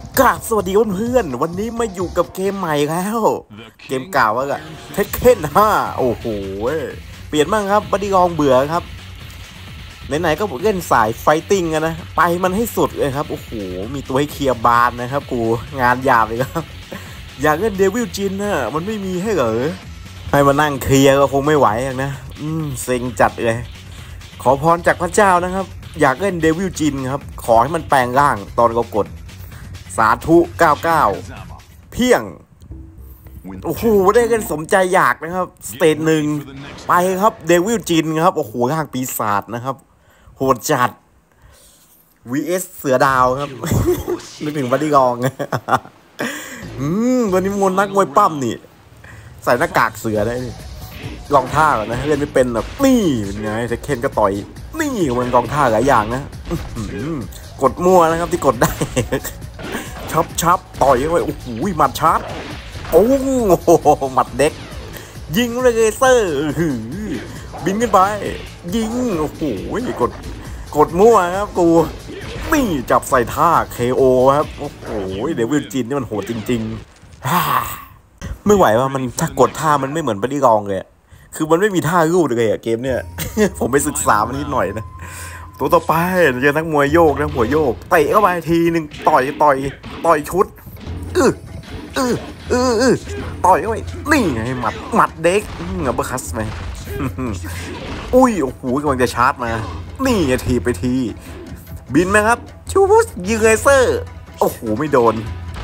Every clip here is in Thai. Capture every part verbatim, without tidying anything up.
กราบสวัสดีเพื่อนๆวันนี้มาอยู่กับเกมใหม่แล้วเกมเก่าว่าอะเทคเคนห้าโอ้โหเปลี่ยนบ้างครับบัดดี้กองเบื่อครับไหนๆก็เล่นสายไฟติ้งกันนะไปมันให้สุดเลยครับโอ้โหมีตัวให้เคลียร์บานนะครับกูงานยาวเลยครับอยากเล่นเดวิลจินนะมันไม่มีให้เหรอให้มานั่งเคลียร์ก็คงไม่ไหวนะอืมเซ็งจัดเลยขอพรจากพระเจ้านะครับอยากเล่นเดวิลจินครับขอให้มันแปลงร่างตอนก็กดสาธุเก้าสิบเก้าเพียงโอ้โหได้กันสมใจอยากนะครับสเตจหนึ่งไปครับเดวิลจินครับโอ้โหร่างปีศาจนะครับโหดจัด วี เอส เสือดาวครับนึกถึงบัดดี้กองอืมวันนี้มวลนักมวยปั้มนี่ใส่หน้ากากเสือได้ลองท่าก่อนนะเล่นไม่เป็นแบบนี่เป็นไงเทคเคนก็ต่อยนี่มันกองท่าหลายอย่างนะกดมั่วนะครับที่กดได้ชับชับต่อยไว้โอ้โหหมัดชาร์จโอ้โหหมัดเด็กยิงเลยเซอร์บินขึ้นไปยิงโอ้โหกดกดมั่วครับกูนี่จับใส่ท่า เค โอ ครับโอ้โหเดวิลจินนี่มันโหดจริงๆไม่ไหวว่ามันถ้ากดท่ามันไม่เหมือนบัดดี้กองเลยคือมันไม่มีท่ารูดเลยอะเกมเนี่ยผมไปศึกษามันนิดหน่อยนะตัวต่อไปเจอนักมวยโยกนะหัวโยกเตะเข้าไปทีหนึ่งต่อยต่อยต่อยชุดอื้ออื้ออื้ออื้อต่อยเข้าไปนี่ไงหมัดหมัดเด็กเงาเบอร์คัสไหมอุ้ยโอ้โหกำลังจะชาร์จมานี่ทีไปทีบินไหมครับชูบุสยิงเลเซอร์โอ้โหไม่โดน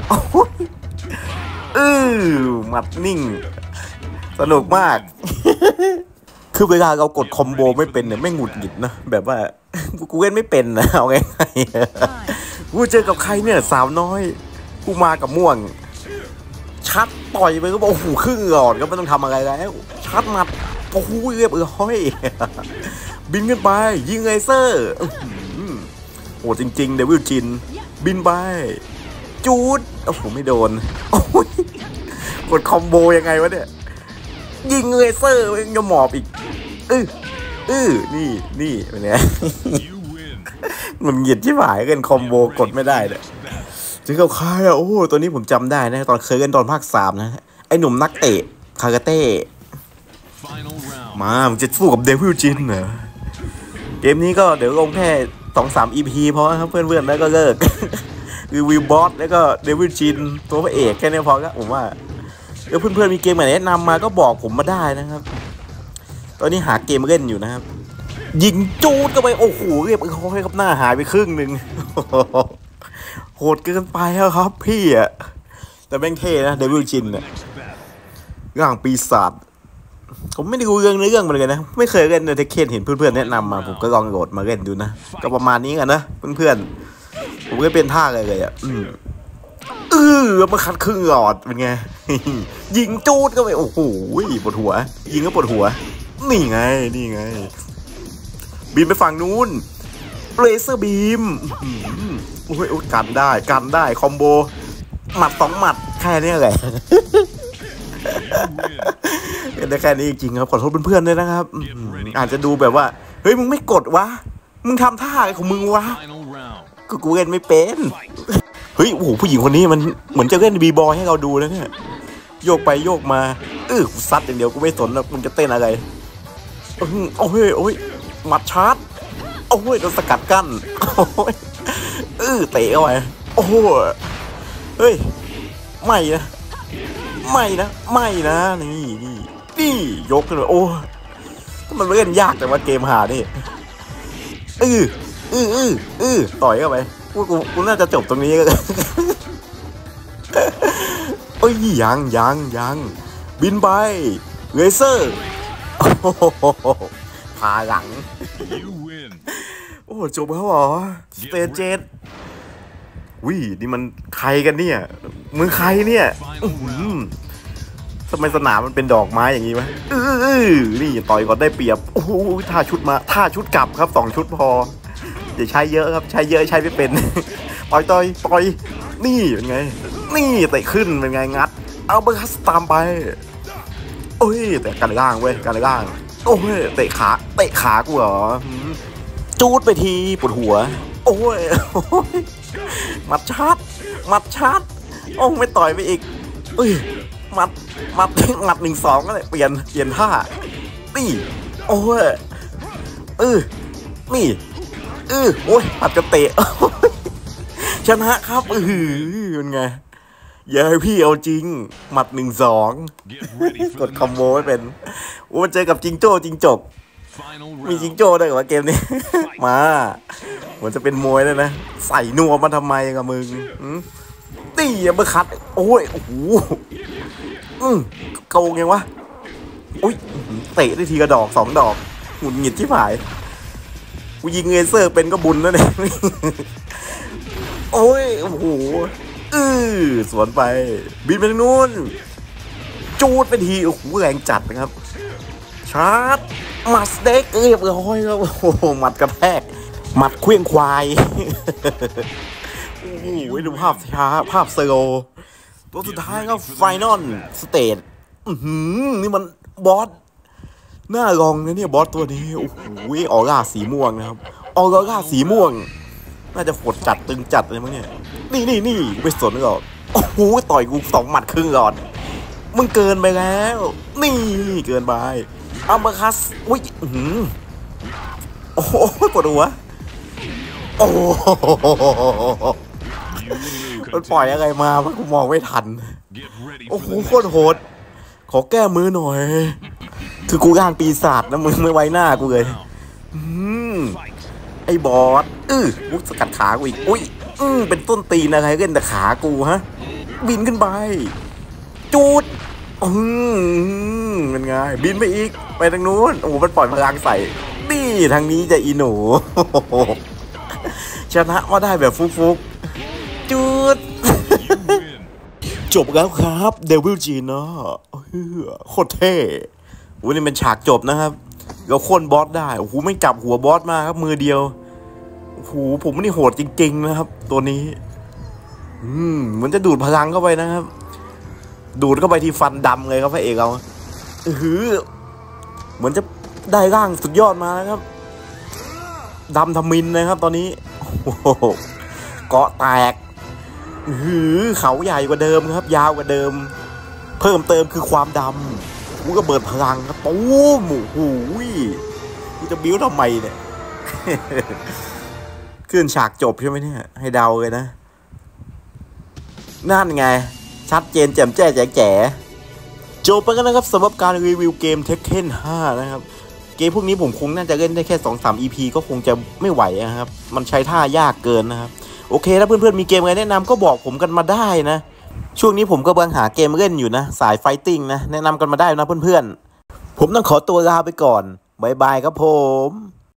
อื้อหมัดนิ่งสนุกมากคือเวลาเรากดคอมโบไม่เป็นเนี่ยไม่หงุดหงิดนะแบบว่ากูเล่นไม่เป็นนะเอาไงกูเจอกับใครเนี่ยสาวน้อยกูมากับม่วงชัดต่อยไปก็บอกโอ้โหครึ่งหลอดก็ไม่ต้องทำอะไรแล้วชัดหมัดโอ้โหเรียบร้อยบินขึ้นไปยิงเลเซอร์โอ้จริงๆเดวิลจินบินไปจูดโอ้โหไม่โดนโอ้ยกดคอมโบยังไงวะเนี่ยยิงเลเซอร์ยังหมอบอีกอื้ออื้อนี่นี่เป็นไงมันเหยียดที่หายกันคอมโบกดไม่ได้เลยถึงกับใครอ่ะโอ้ตัวนี้ผมจำได้นะตอนเคยเล่นตอนภาคสามนะไอหนุ่มนักเตะคาราเต้มาผมจะสู้กับเดวิลจินเหรอเกมนี้ก็เดี๋ยวลงแค่สองสาม อี พี พอครับเพื่อนๆแล้วก็เลิกคือวิลบอสแล้วก็เดวิลจินตัวพระเอกแค่นี้พอครับผมว่าเดี๋ยวเพื่อนๆมีเกมไหนแนะนำมาก็บอกผมมาได้นะครับตอนนี้หาเกมเล่นอยู่นะครับยิงจูดก็ไปโอ้โหเรียบร้อยครับหน้าหายไปครึ่งหนึ่งโหดเกินไปแล้วครับพี่อะแต่แม่งเท่นะเดวิลจินเนี่ยร่างปีศาจผมไม่ได้รู้เรื่องในเรื่องมันเลยนะไม่เคยเล่นในเทคเคนเห็นเพื่อนๆแนะนำมาผมก็ลองโหลดมาเล่นดูนะก็ประมาณนี้กันนะเพื่อนๆผมก็เป็นท่าเลยเลยอ่ะอืมเออมาคัดครึ่งหลอดเป็นไงยิงจูดก็ไปโอ้โหปวดหัวยิงก็ปวดหัวนี่ไงนี่ไงบินไปฝั่งนู้นเลเซอร์บีมโอ้ยกันได้กันได้คอมโบหมัดสองหมัดแค่นี้แหละได้แค่นี้จริงครับขอโทษเพื่อนๆด้วยนะครับอาจจะดูแบบว่าเฮ้ยมึงไม่กดวะมึงทำท่าอะไรของมึงวะกูกูเล่นไม่เป็นเฮ้ยโอ้โหผู้หญิงคนนี้มันเหมือนจะเล่นบีบอยให้เราดูแล้วเนี่ยโยกไปโยกมาเออกูซัดอย่างเดียวกูไม่สนนะมึงจะเต้นอะไรโอ้ยโอ้ยหมัดชาร์จโอ้ยโดนสกัดกั้นโอ้ยเออเตะเข้าไปโอ้โหเฮ้ยไม่นะไม่นะไม่นะนี่นี่นี่ยกกันเลยโอ้มันเล่นยากแต่ว่าเกมหานี่เออเออเออเออต่อยเข้าไปกูกูน่าจะจบตรงนี้ก็โอ้ยยังยังยังบินไปเลเซอร์พาหลังโอ้จบแล้วเหรอสเตจเจ็ดวินี่มันใครกันเนี่ยมึงใครเนี่ยทำไมสนามมันเป็นดอกไม้อย่างนี้วะเออนี่ต่อยก่อนได้เปรียบโอ้โหท่าชุดมาท่าชุดกลับครับสองชุดพออย่าใช้เยอะครับใช้เยอะใช้ไม่เป็นต่อยต่อยต่อยนี่เป็นไงนี่เตะขึ้นเป็นไงงัดเอาเบอร์คัสตามไปโอ้ยแต่กันล่างเว้ยกันล่างโอ้ยเตะขาเตะขากูเหรอจูดไปทีปวดหัวโอ้ยหมัดชาร์จหมัดชาร์จโอ้ไม่ต่อยไปอีกเอ้ยหมัดหมัดหมัดหนึ่งสองก็เลยเปลี่ยนเปลี่ยนท่านี่โอ้ยเออนี่เออโอ้ยผัดกระเตะชนะครับเออเป็นไงอย่าให้พี่เอาจริงหมัดหนึ่งสองกดคอมโบไม่เป็นโอ้มันเจอกับจิงโจ้จิงจกมีจิงโจ้ด้วยเหรอเกมนี้มาเหมือนจะเป็นมวยเลยนะใส่นัวมาทำไมกับมึงตีอย่าเบอร์คัดโอ้ยโอ้โหอืมโกงยังวะอุ้ยเตะได้ทีกระดอกสองดอกหงุดหงิดที่ผายกูยิงเงเซอร์เป็นก็บุญแล้วเนี่ยโอ้ยโอ้โหอือสวนไปบินไปทางนู้นจูดไปทีโอ้โหแรงจัดนะครับชาร์จมัดเด็กเรียบร้อยครับโอ้โหหมัดกระแทกหมัดเคลื่องควายโอ้โหดูภาพช้าภาพเซโลตัวสุดท้ายก็ไฟนอลสเตจอือหือนี่มันบอสหน้ารองนะเนี่ยบอสตัวนี้โอ้โหออร่าสีม่วงนะครับออร่าสีม่วงน่าจะฝดจัดตึงจัดเลยมั้งเนี่ยนี่นี่นี่ไม่สนหรอกโอ้โหต่อยกูสองหมัดครึ่งก่อนมึงเกินไปแล้วนี่เกินไปอัมเบอร์คัสอุ้ยโอ้โหปวดหัวโอ้โหมันปล่อยอะไรมาเพราะกูมองไม่ทันโอ้โหโคตรโหดขอแก้มือหน่อยคือกูย่างปีศาจนะมึงไม่ไว้หน้ากูเลยอืมไอ้บอสอื้อมุกสกัดขากูอีกอุ้ยอืมเป็นต้นตีนอะไรเล่นแต่ขากูฮะบินขึ้นไปจูดอืมเป็นไงบินไปอีกไปทางนู้นโอ้โหมันปล่อยพลังใส่นี่ทางนี้จะอีหนูชนะมาได้แบบฟุกๆจูดจบแล้วครับเดวิลจีน่าโคตรเท่วันนี้เป็นฉากจบนะครับเราโค่นบอสได้โอ้โหไม่จับหัวบอสมาครับมือเดียวโอ้โหผมนี่โหดจริงๆนะครับตัวนี้อืมเหมือนจะดูดพลังเข้าไปนะครับดูดเข้าไปที่ฟันดำเลยครับพระเอกเราเออเหมือนจะได้ร่างสุดยอดมานะครับดำทมินนะครับตอนนี้โอ้โหเกาะแตกหือเขาใหญ่กว่าเดิมครับยาวกว่าเดิมเพิ่มเติมคือความดำกูก็เบิดพลังครับปูมโอ้โหกูจะบิ้วทำไมเนี่ยขึ้นฉากจบใช่ไหมเนี่ยให้เดาเลยนะนั่นไงชัดเจนแจ่มแจ้แจ๋แจ๋จบไปกันนะครับสำหรับการรีวิวเกม Tekken ห้านะครับเกมพวกนี้ผมคงน่าจะเล่นได้แค่ สองสาม อี พี ก็คงจะไม่ไหวนะครับมันใช้ท่ายากเกินนะครับโอเคถ้าเพื่อนๆมีเกมอะไรแนะนำก็บอกผมกันมาได้นะช่วงนี้ผมก็กำลังหาเกมเล่นอยู่นะสายไฟติ้งนะแนะนำกันมาได้นะเพื่อนๆผมต้องขอตัวลาไปก่อนบ๊ายบายครับผม